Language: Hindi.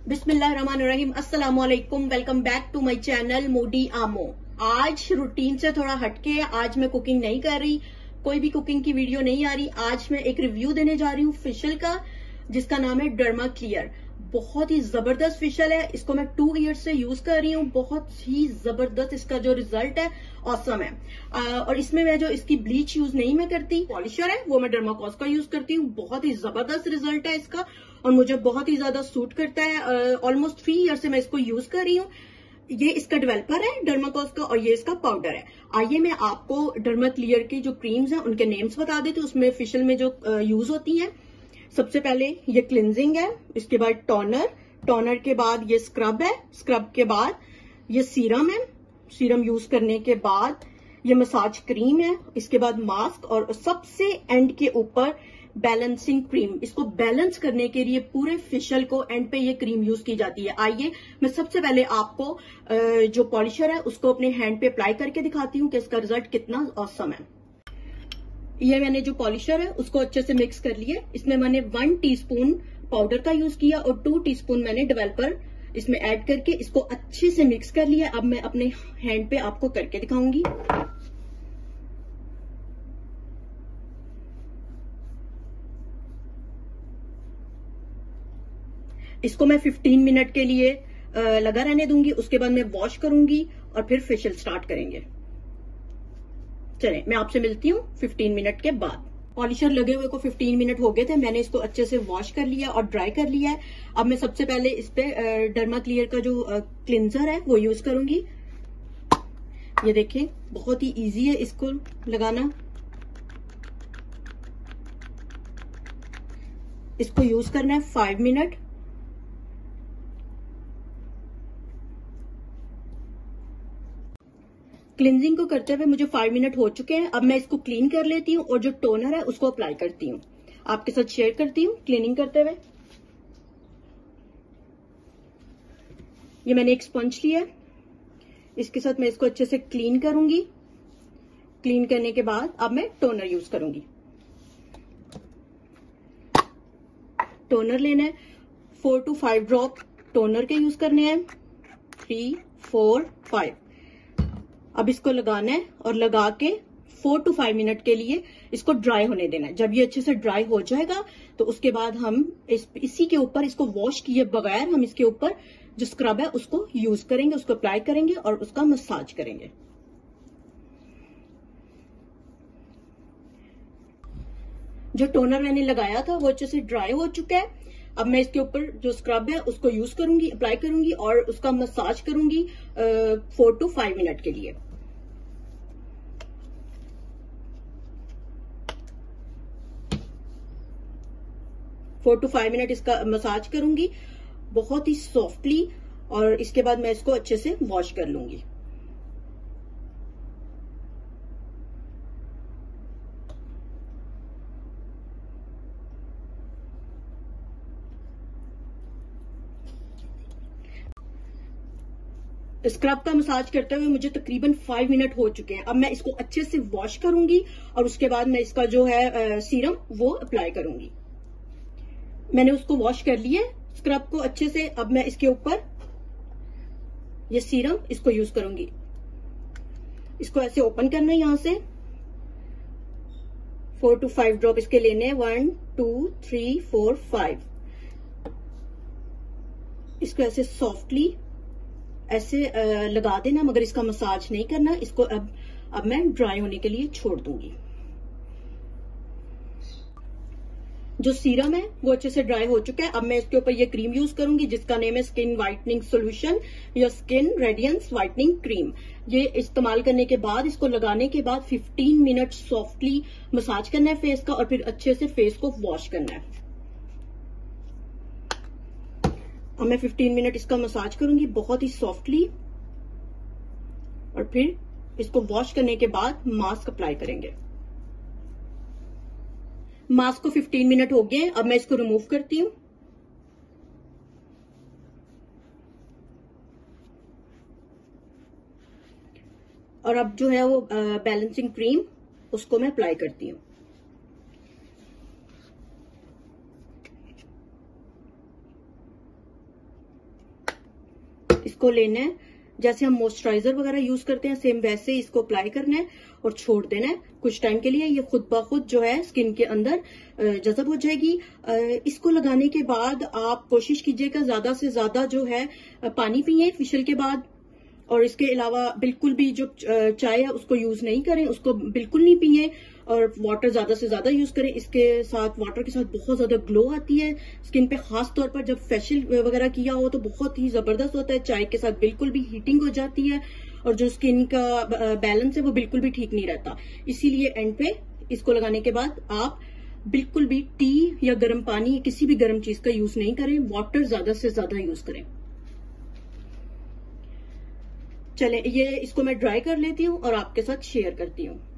बिस्मिल्लाहिर्रहमानिर्रहीम, अस्सलाम वालेकुम। Welcome back to my channel मोडी आमो। आज रूटीन से थोड़ा हटके आज मैं कुकिंग नहीं कर रही, कोई भी कुकिंग की वीडियो नहीं आ रही। आज मैं एक रिव्यू देने जा रही हूँ फेशियल का, जिसका नाम है डर्मा क्लियर। बहुत ही जबरदस्त फेशियल है, इसको मैं 2 ईयर्स से यूज कर रही हूँ। बहुत ही जबरदस्त इसका जो रिजल्ट है ऑसम है। और इसमें मैं जो इसकी ब्लीच यूज नहीं मैं करती, पॉलिशर है वो मैं डर्माकोस का यूज करती हूँ। बहुत ही जबरदस्त रिजल्ट है इसका और मुझे बहुत ही ज्यादा सूट करता है। ऑलमोस्ट 3 ईयर से मैं इसको यूज कर रही हूँ। ये इसका डेवलपर है डर्माकोस का और ये इसका पाउडर है। आइए मैं आपको डर्मा क्लियर की जो क्रीम्स हैं उनके नेम्स बता देती हूँ, उसमें फेशियल में जो यूज होती हैं। सबसे पहले ये क्लिनजिंग है, इसके बाद टोनर, टोनर के बाद ये स्क्रब है, स्क्रब के बाद ये सीरम है, सीरम यूज करने के बाद ये मसाज क्रीम है, इसके बाद मास्क और सबसे एंड के ऊपर बैलेंसिंग क्रीम। इसको बैलेंस करने के लिए पूरे फेशियल को एंड पे ये क्रीम यूज की जाती है। आइए मैं सबसे पहले आपको जो पॉलिशर है उसको अपने हैंड पे अप्लाई करके दिखाती हूँ कि इसका रिजल्ट कितना ऑसम है। ये मैंने जो पॉलिशर है उसको अच्छे से मिक्स कर लिया। इसमें मैंने 1 टीस्पून पाउडर का यूज किया और 2 टीस्पून मैंने डेवलपर इसमें ऐड करके इसको अच्छे से मिक्स कर लिया। अब मैं अपने हैंड पे आपको करके दिखाऊंगी। इसको मैं 15 मिनट के लिए लगा रहने दूंगी, उसके बाद मैं वॉश करूंगी और फिर फेशियल स्टार्ट करेंगे। चलें मैं आपसे मिलती हूँ 15 मिनट के बाद। पॉलिशर लगे हुए को 15 मिनट हो गए थे, मैंने इसको अच्छे से वॉश कर लिया और ड्राई कर लिया है। अब मैं सबसे पहले इस पे डर्मा क्लियर का जो क्लिंजर है वो यूज करूंगी। ये देखिए बहुत ही इजी है इसको लगाना। इसको यूज करना है 5 मिनट। क्लिनजिंग को करते हुए मुझे 5 मिनट हो चुके हैं। अब मैं इसको क्लीन कर लेती हूँ और जो टोनर है उसको अप्लाई करती हूँ, आपके साथ शेयर करती हूँ क्लीनिंग करते हुए। ये मैंने एक स्पंज लिया है, इसके साथ मैं इसको अच्छे से क्लीन करूंगी। क्लीन करने के बाद अब मैं टोनर यूज करूंगी। टोनर लेना है, 4 to 5 ड्रॉप टोनर के यूज करने हैं। 3, 4, 5। अब इसको लगाना है और लगा के 4 to 5 मिनट के लिए इसको ड्राई होने देना है। जब ये अच्छे से ड्राई हो जाएगा तो उसके बाद हम इसी के ऊपर, इसको वॉश किए बगैर हम इसके ऊपर जो स्क्रब है उसको यूज करेंगे, उसको अप्लाई करेंगे और उसका मसाज करेंगे। जो टोनर मैंने लगाया था वो अच्छे से ड्राई हो चुका है। अब मैं इसके ऊपर जो स्क्रब है उसको यूज करूंगी, अप्लाई करूंगी और उसका मसाज करूंगी 4 to 5 मिनट के लिए। फोर टू 5 मिनट इसका मसाज करूंगी बहुत ही सॉफ्टली और इसके बाद मैं इसको अच्छे से वॉश कर लूंगी। स्क्रब का मसाज करते हुए मुझे तकरीबन 5 मिनट हो चुके हैं। अब मैं इसको अच्छे से वॉश करूंगी और उसके बाद मैं इसका जो है सीरम वो अप्लाई करूंगी। मैंने उसको वॉश कर लिया स्क्रब को अच्छे से। अब मैं इसके ऊपर ये सीरम इसको यूज करूंगी। इसको ऐसे ओपन करना है, यहां से 4 to 5 ड्रॉप इसके लेने हैं। 1, 2, 3, 4, 5। इसको ऐसे सॉफ्टली ऐसे लगा देना, मगर इसका मसाज नहीं करना। इसको अब मैं ड्राई होने के लिए छोड़ दूंगी। जो सीरम है वो अच्छे से ड्राई हो चुका है। अब मैं इसके ऊपर ये क्रीम यूज करूंगी जिसका नेम है स्किन व्हाइटनिंग सोल्यूशन या स्किन रेडियंस व्हाइटनिंग क्रीम। ये इस्तेमाल करने के बाद, इसको लगाने के बाद 15 मिनट सॉफ्टली मसाज करना है फेस का और फिर अच्छे से फेस को वॉश करना है। अब मैं 15 मिनट इसका मसाज करूंगी बहुत ही सॉफ्टली और फिर इसको वॉश करने के बाद मास्क अप्लाई करेंगे। मास्क को 15 मिनट हो गए, अब मैं इसको रिमूव करती हूँ। और अब जो है वो बैलेंसिंग क्रीम उसको मैं अप्लाई करती हूँ। इसको लेना है, जैसे हम मॉइस्चराइजर वगैरह यूज करते हैं सेम वैसे इसको अप्लाई करना है और छोड़ देना है कुछ टाइम के लिए। ये खुद ब खुद जो है स्किन के अंदर जज़ब हो जाएगी। इसको लगाने के बाद आप कोशिश कीजिएगा ज्यादा से ज्यादा जो है पानी पिए फेशियल के बाद, और इसके अलावा बिल्कुल भी जो चाय है उसको यूज नहीं करें, उसको बिल्कुल नहीं पिए, और वाटर ज्यादा से ज्यादा यूज करें। इसके साथ वाटर के साथ बहुत ज्यादा ग्लो आती है स्किन पे, खास तौर पर जब फेशियल वगैरह किया हो तो बहुत ही जबरदस्त होता है। चाय के साथ बिल्कुल भी हीटिंग हो जाती है और जो स्किन का बैलेंस है वो बिल्कुल भी ठीक नहीं रहता। इसीलिए एंड पे इसको लगाने के बाद आप बिल्कुल भी टी या गर्म पानी किसी भी गर्म चीज का यूज नहीं करें, वाटर ज्यादा से ज्यादा यूज करें। चले ये इसको मैं ड्राई कर लेती हूँ और आपके साथ शेयर करती हूँ।